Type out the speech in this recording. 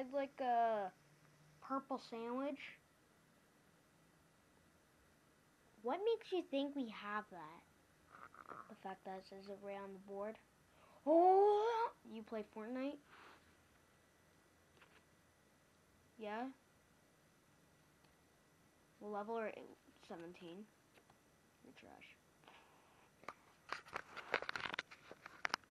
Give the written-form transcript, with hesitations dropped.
have like a purple sandwich. What makes you think we have that? The fact that it says it right on the board. Oh, you play Fortnite? Yeah. What level are 17? You're trash.